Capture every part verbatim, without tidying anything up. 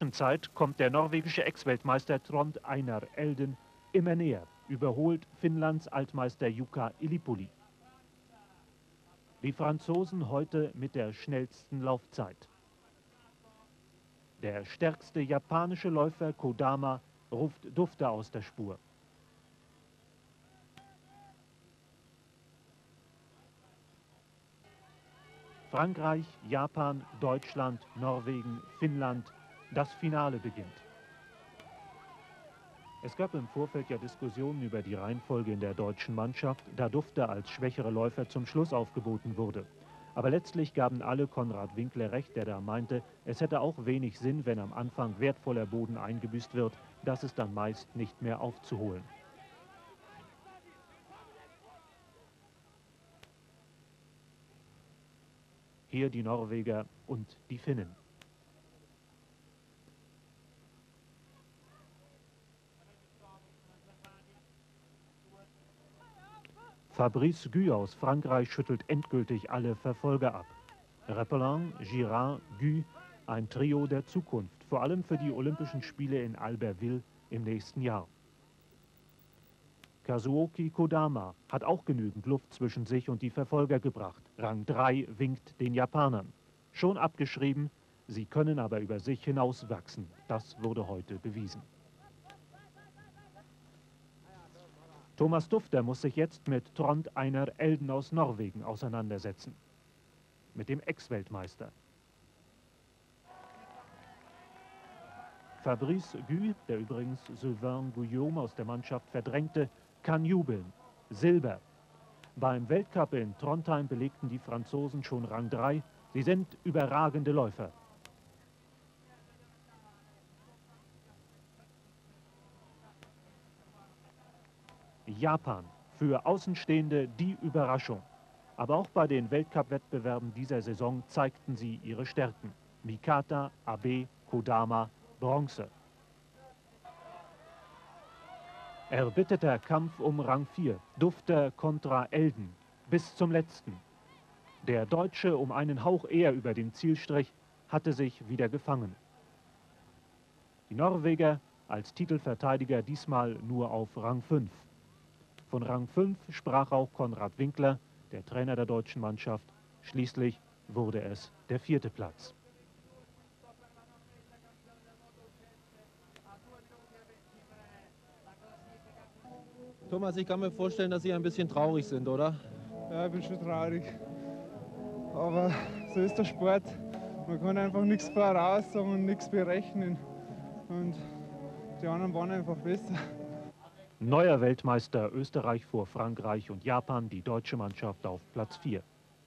Etappenzeit kommt der norwegische Ex-Weltmeister Trond Einar Elden immer näher, überholt Finnlands Altmeister Jukka Ilipuli. Die Franzosen heute mit der schnellsten Laufzeit. Der stärkste japanische Läufer Kodama ruft Dufte aus der Spur. Frankreich, Japan, Deutschland, Norwegen, Finnland, das Finale beginnt. Es gab im Vorfeld ja Diskussionen über die Reihenfolge in der deutschen Mannschaft, da Dufte als schwächere Läufer zum Schluss aufgeboten wurde. Aber letztlich gaben alle Konrad Winkler recht, der da meinte, es hätte auch wenig Sinn, wenn am Anfang wertvoller Boden eingebüßt wird, das ist dann meist nicht mehr aufzuholen. Hier die Norweger und die Finnen. Fabrice Guy aus Frankreich schüttelt endgültig alle Verfolger ab. Repelin, Girard, Guy, ein Trio der Zukunft, vor allem für die Olympischen Spiele in Albertville im nächsten Jahr. Kazuoki Kodama hat auch genügend Luft zwischen sich und die Verfolger gebracht. Rang drei winkt den Japanern. Schon abgeschrieben, sie können aber über sich hinauswachsen. Das wurde heute bewiesen. Thomas Dufter muss sich jetzt mit Trond Einar Elden aus Norwegen auseinandersetzen. Mit dem Ex-Weltmeister. Fabrice Guy, der übrigens Sylvain Guillaume aus der Mannschaft verdrängte, kann jubeln. Silber. Beim Weltcup in Trondheim belegten die Franzosen schon Rang drei. Sie sind überragende Läufer. Japan. Für Außenstehende die Überraschung. Aber auch bei den Weltcup-Wettbewerben dieser Saison zeigten sie ihre Stärken. Mikata, Abe, Kodama, Bronze. Erbitterter Kampf um Rang vier. Dufter kontra Elden. Bis zum letzten. Der Deutsche um einen Hauch eher über dem Zielstrich hatte sich wieder gefangen. Die Norweger als Titelverteidiger diesmal nur auf Rang fünf. Von Rang fünf sprach auch Konrad Winkler, der Trainer der deutschen Mannschaft. Schließlich wurde es der vierte Platz. Thomas, ich kann mir vorstellen, dass Sie ein bisschen traurig sind, oder? Ja, ich bin schon traurig. Aber so ist der Sport. Man kann einfach nichts voraussagen und nichts berechnen. Und die anderen waren einfach besser. Neuer Weltmeister Österreich vor Frankreich und Japan, die deutsche Mannschaft auf Platz vier.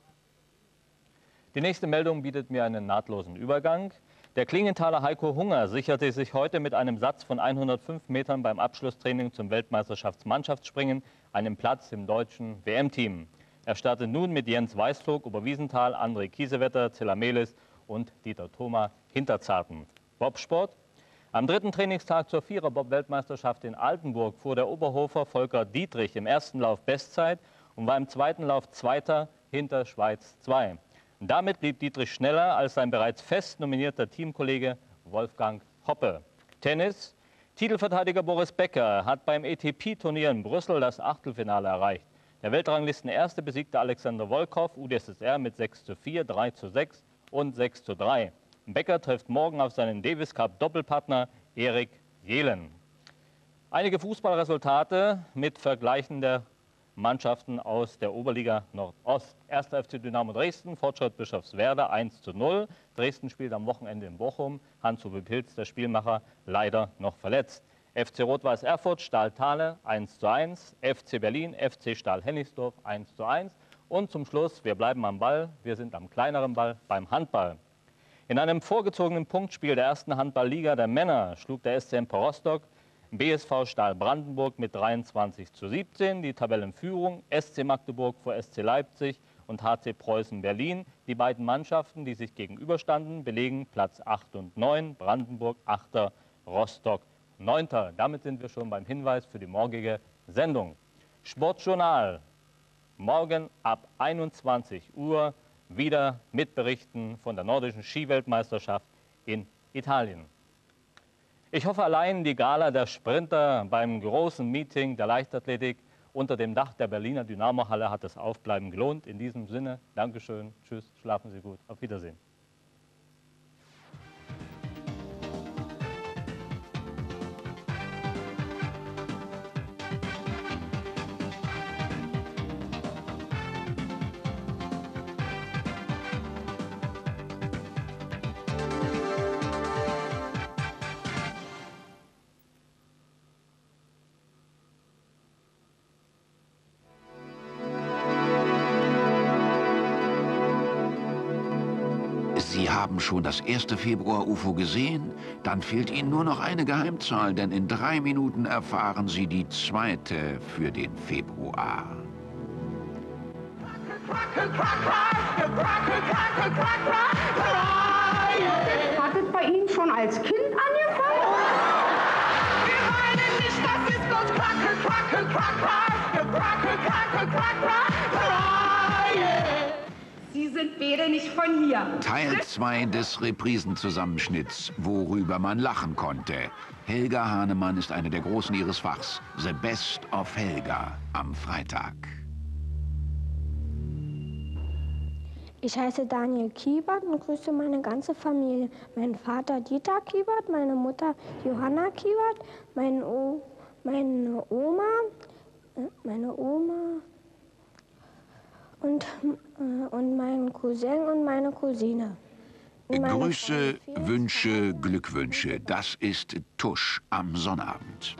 Die nächste Meldung bietet mir einen nahtlosen Übergang. Der Klingenthaler Heiko Hunger sicherte sich heute mit einem Satz von hundertfünf Metern beim Abschlusstraining zum Weltmeisterschaftsmannschaftsspringen einen Platz im deutschen W M-Team. Er startet nun mit Jens Weißflog, Oberwiesenthal, André Kiesewetter, Zilla Melis und Dieter Thoma Hinterzarten. Bobsport. Am dritten Trainingstag zur Vierer-Bob-Weltmeisterschaft in Altenburg fuhr der Oberhofer Volker Dietrich im ersten Lauf Bestzeit und war im zweiten Lauf Zweiter hinter Schweiz zwei. Und damit blieb Dietrich schneller als sein bereits fest nominierter Teamkollege Wolfgang Hoppe. Tennis. Titelverteidiger Boris Becker hat beim A T P-Turnier in Brüssel das Achtelfinale erreicht. Der Weltranglistenerste besiegte Alexander Volkov, U d S S R, mit sechs zu vier, drei zu sechs und sechs zu drei. Becker trifft morgen auf seinen Davis Cup Doppelpartner Erik Jelen. Einige Fußballresultate mit Vergleichen der Mannschaften aus der Oberliga Nordost. Erster F C Dynamo Dresden, Fortschritt Bischofswerda eins zu null. Dresden spielt am Wochenende in Bochum. Hans-Uwe Pilz, der Spielmacher, leider noch verletzt. F C Rot-Weiß Erfurt, Stahl Thale eins zu eins. F C Berlin, F C Stahl Hennigsdorf eins zu eins. Und zum Schluss, wir bleiben am Ball, wir sind am kleineren Ball, beim Handball. In einem vorgezogenen Punktspiel der ersten Handballliga der Männer schlug der S C Semper Rostock B S V Stahl Brandenburg mit dreiundzwanzig zu siebzehn, die Tabellenführung. S C Magdeburg vor S C Leipzig und H C Preußen Berlin. Die beiden Mannschaften, die sich gegenüberstanden, belegen Platz acht und neun, Brandenburg achter, Rostock neunter. Damit sind wir schon beim Hinweis für die morgige Sendung. Sportjournal, morgen ab einundzwanzig Uhr wieder mit Berichten von der nordischen Skiweltmeisterschaft in Italien. Ich hoffe allein, die Gala der Sprinter beim großen Meeting der Leichtathletik unter dem Dach der Berliner Dynamo-Halle hat das Aufbleiben gelohnt. In diesem Sinne, Dankeschön, tschüss, schlafen Sie gut, auf Wiedersehen. Sie haben schon das erste Februar-U F O gesehen? Dann fehlt Ihnen nur noch eine Geheimzahl, denn in drei Minuten erfahren Sie die zweite für den Februar. Hat es bei Ihnen schon als Kind angefangen? Wir meinen nicht, das ist bloß Krackel, Krackel, Krackel, Krackel, Krackel, Krackel. Sie sind beide nicht von hier. Teil zwei des Reprisenzusammenschnitts, worüber man lachen konnte. Helga Hahnemann ist eine der Großen ihres Fachs. The Best of Helga am Freitag. Ich heiße Daniel Kiebert und grüße meine ganze Familie. Mein Vater Dieter Kiebert, meine Mutter Johanna Kiebert, mein o meine Oma, meine Oma und, äh, und mein Cousin und meine Cousine. Und meine Grüße, Wünsche, Glückwünsche. Das ist Tusch am Sonnabend.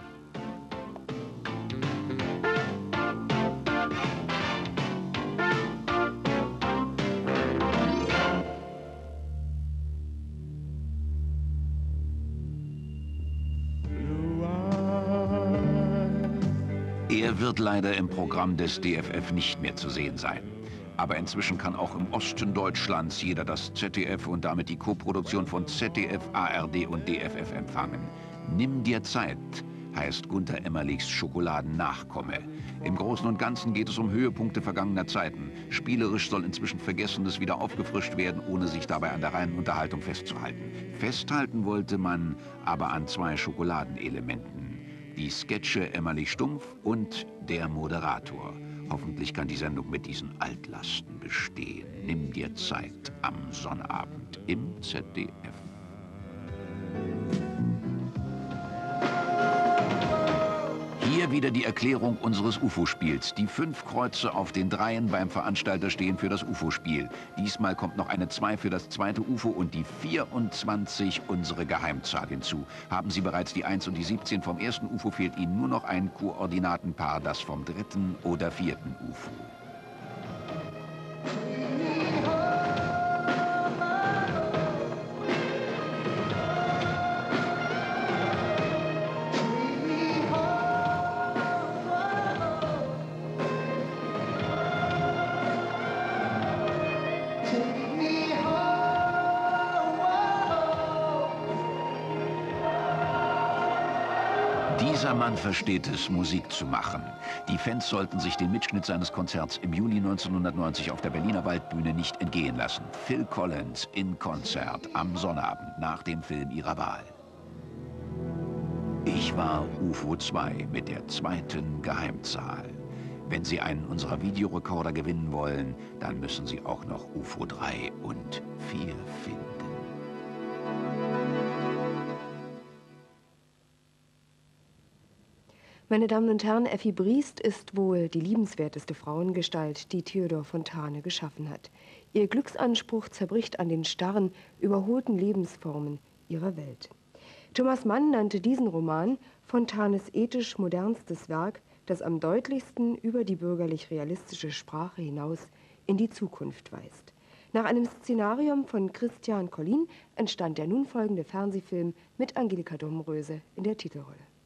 Er wird leider im Programm des D F F nicht mehr zu sehen sein. Aber inzwischen kann auch im Osten Deutschlands jeder das Z D F und damit die Koproduktion von Z D F, A R D und D F F empfangen. Nimm dir Zeit heißt Gunter Emmerlichs Schokoladen-Nachkomme. Im Großen und Ganzen geht es um Höhepunkte vergangener Zeiten. Spielerisch soll inzwischen Vergessenes wieder aufgefrischt werden, ohne sich dabei an der reinen Unterhaltung festzuhalten. Festhalten wollte man aber an zwei Schokoladenelementen. Die Sketche Emmerlich Stumpf und der Moderator. Hoffentlich kann die Sendung mit diesen Altlasten bestehen. Nimm dir Zeit am Sonnabend im Z D F. Hier wieder die Erklärung unseres U F O-Spiels. Die fünf Kreuze auf den Dreien beim Veranstalter stehen für das U F O-Spiel. Diesmal kommt noch eine zwei für das zweite U F O und die vierundzwanzig unsere Geheimzahl hinzu. Haben Sie bereits die eins und die siebzehn vom ersten U F O, fehlt Ihnen nur noch ein Koordinatenpaar, das vom dritten oder vierten U F O. Dieser Mann versteht es, Musik zu machen. Die Fans sollten sich den Mitschnitt seines Konzerts im Juli neunzehnhundertneunzig auf der Berliner Waldbühne nicht entgehen lassen. Phil Collins in Konzert am Sonnabend nach dem Film ihrer Wahl. Ich war U F O zwei mit der zweiten Geheimzahl. Wenn Sie einen unserer Videorekorder gewinnen wollen, dann müssen Sie auch noch U F O drei und vier finden. Meine Damen und Herren, Effi Briest ist wohl die liebenswerteste Frauengestalt, die Theodor Fontane geschaffen hat. Ihr Glücksanspruch zerbricht an den starren, überholten Lebensformen ihrer Welt. Thomas Mann nannte diesen Roman Fontanes ethisch modernstes Werk, das am deutlichsten über die bürgerlich-realistische Sprache hinaus in die Zukunft weist. Nach einem Szenarium von Christian Collin entstand der nun folgende Fernsehfilm mit Angelika Domröse in der Titelrolle.